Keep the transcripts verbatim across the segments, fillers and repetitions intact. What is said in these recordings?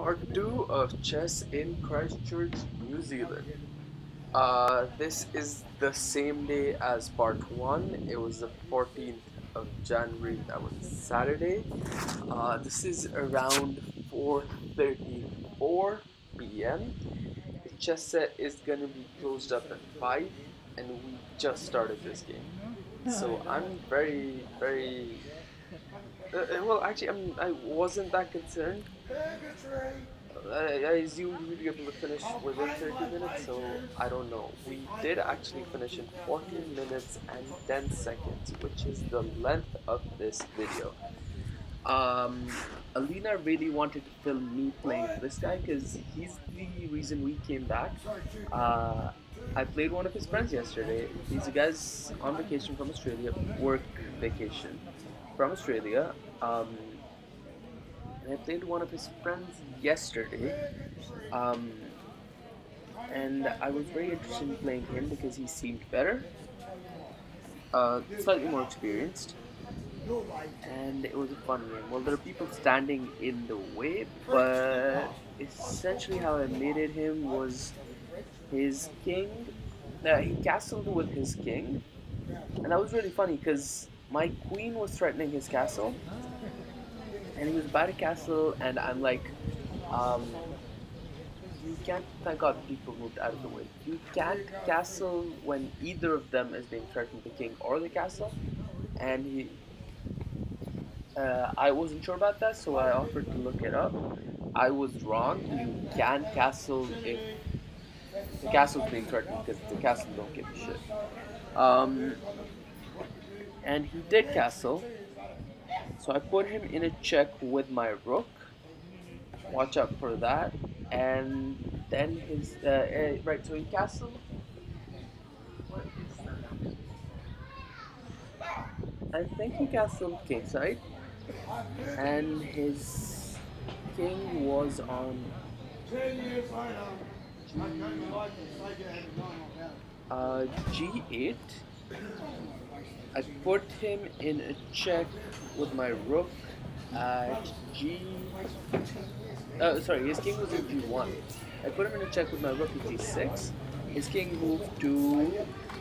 part two of chess in Christchurch, New Zealand. Uh, this is the same day as part one. It was the fourteenth of January, that was Saturday. Uh, this is around four thirty-four p m The chess set is gonna be closed up at five, and we just started this game. So I'm very, very Uh, well, actually, I'm, I wasn't that concerned. I, I assumed we'd be able to finish within thirty minutes, so I don't know. We did actually finish in fourteen minutes and ten seconds, which is the length of this video. Um, Alina really wanted to film me playing this guy because he's the reason we came back. Uh, I played one of his friends yesterday. These guys on vacation from Australia, work vacation from Australia, um, and I played one of his friends yesterday, um, and I was very interested in playing him because he seemed better, uh, slightly more experienced, and it was a fun game. Well, there are people standing in the way, but essentially how I mated him was his king, uh, he castled with his king, and that was really funny because my queen was threatening his castle, and he was about to castle, and I'm like, um, you can't, thank God people moved out of the way. You can't castle when either of them is being threatened, the king or the castle, and he, uh, I wasn't sure about that, so I offered to look it up. I was wrong. You can castle if the castle's being threatened, because the castle don't give a shit. Um, And he did castle, so I put him in a check with my rook. Watch out for that. And then his uh, uh, right, so he castled. What is that? I think he castled kingside, and his king was on uh, G eight. I put him in a check with my rook at G. Uh, sorry, his king was in G one. I put him in a check with my rook at G six. His king moved to,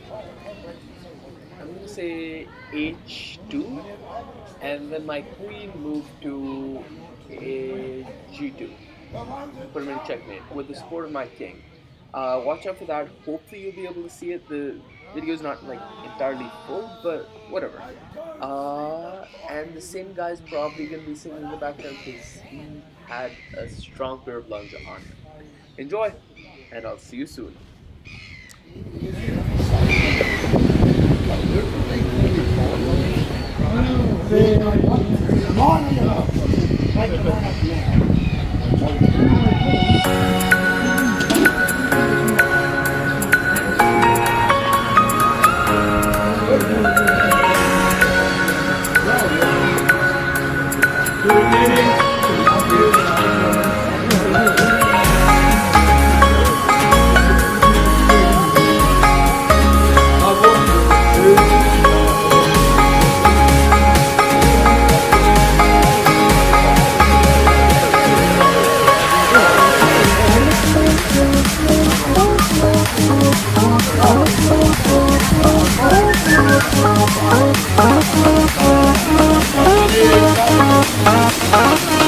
I'm gonna say H two, and then my queen moved to a G two. Put him in a checkmate with the support of my king. Uh, watch out for that. Hopefully you'll be able to see it. The video is not like entirely full, but whatever. Uh, and the same guy's probably gonna be singing in the background because he had a strong pair of lunge on. Enjoy, and I'll see you soon. Oh,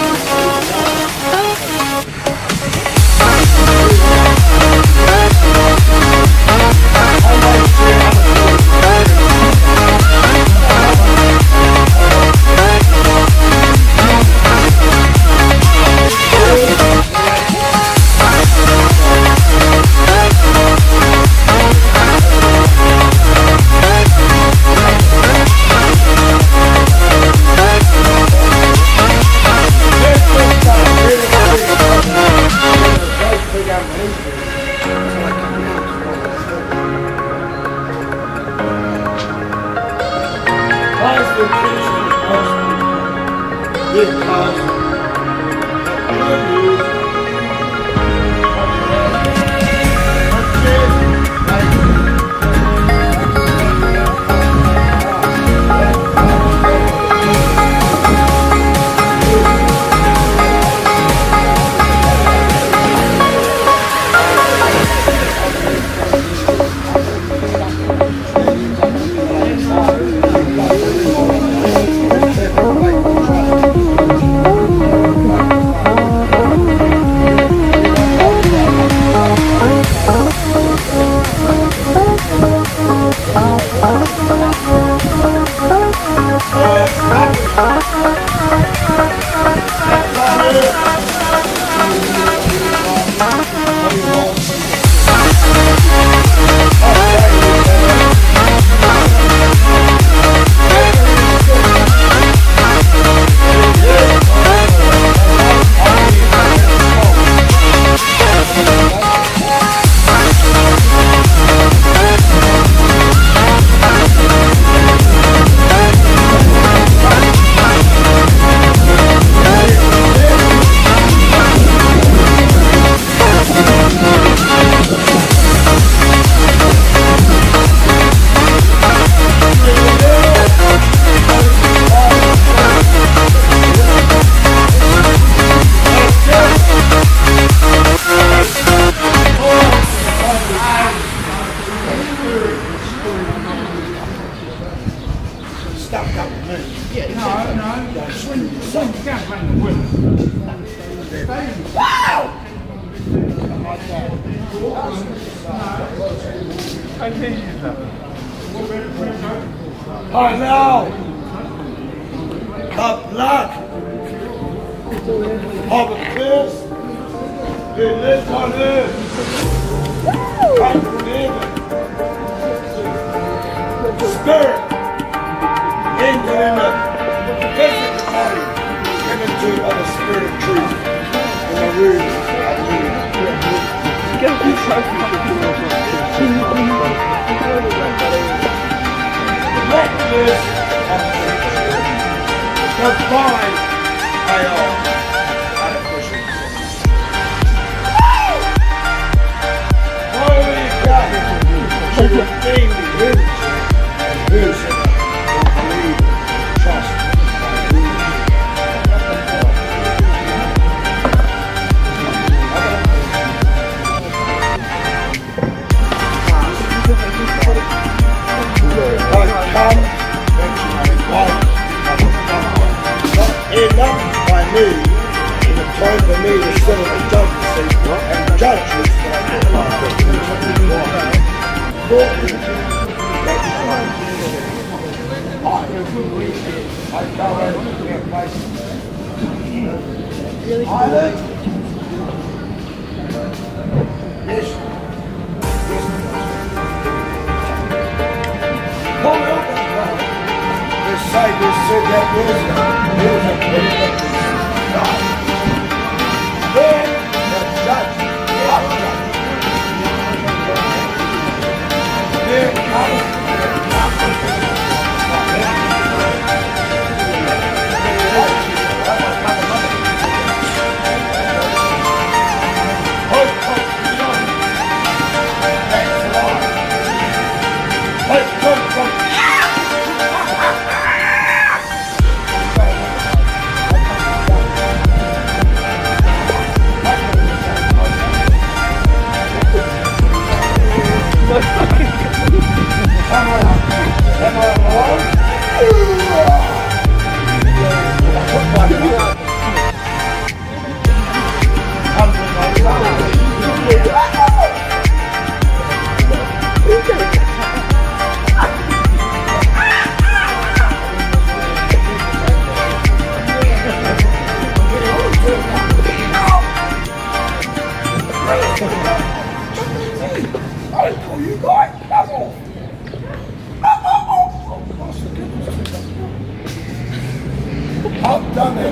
Hi now, the blood of a fist that lives on earth, come from heaven, spirit, into the physical body, given to by the spirit of truth, in the word of let this divine by all artificial. Holy God, to redeem the image and vision of believe, trust, and believe. Come and life not enough by me in the time for me to sit on the judgment seat and judge this that I get I go over to their place. Island. Yes. Pull up that car. This side is said that there's a there's a God. Then the judge, our judge. Then comes I've done it.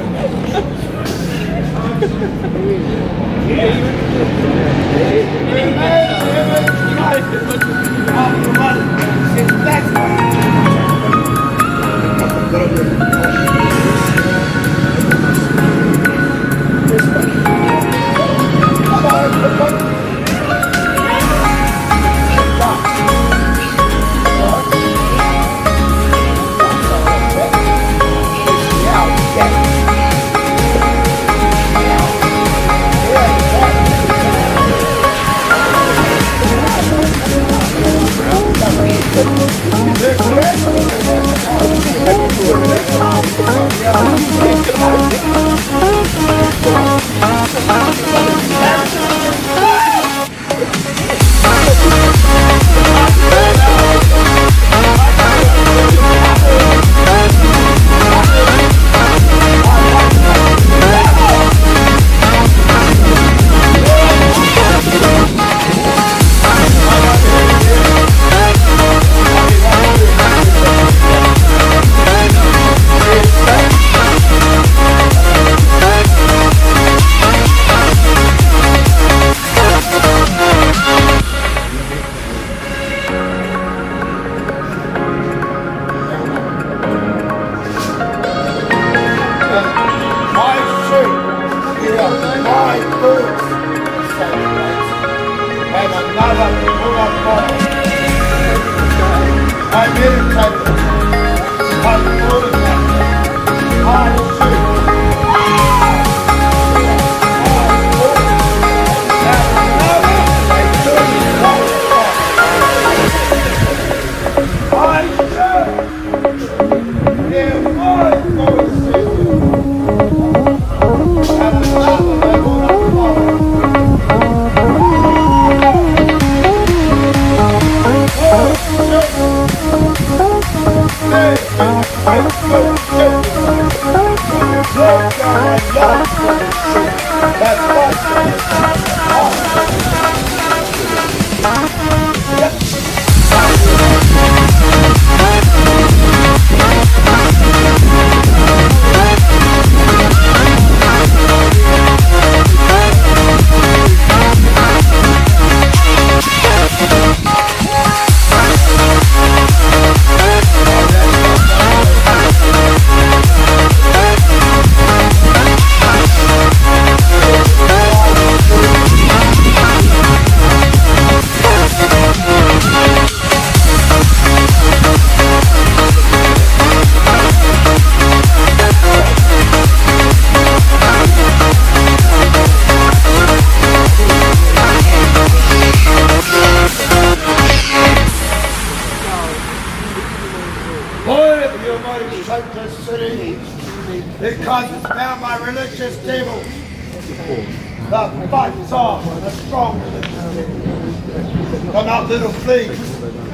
that fights on and are strong religious people. They're not little fleas.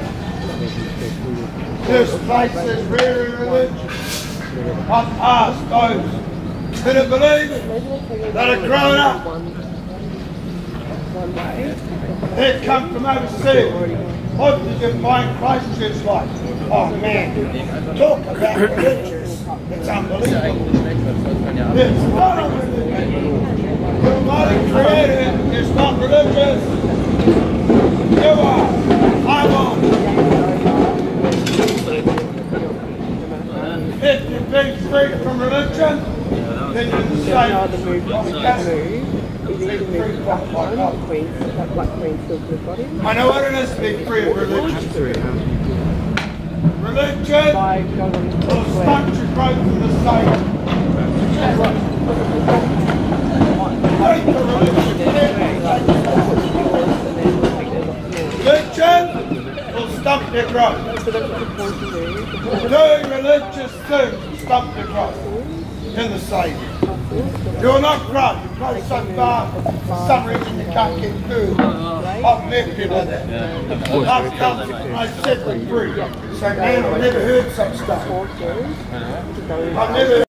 This place is really religious. But ask those who don't believe that are grown up. They come from overseas. What did you find Christchurch like? Oh man, talk about religious. It's unbelievable. It's not religious. Your mighty creator is not religious. You are. I'm on. If you've been freed from religion, then you're the same as the Catholic. I know what it is to be free of religion. Religion will stunt your growth in the state. Religion will stump your growth. Doing religious things will stump your growth in the Saviour. You will not grow. You grow so far, for some reason you can't get food. I've met people like that. I've come from my separate fruit. So man, I've never heard some stuff. I've never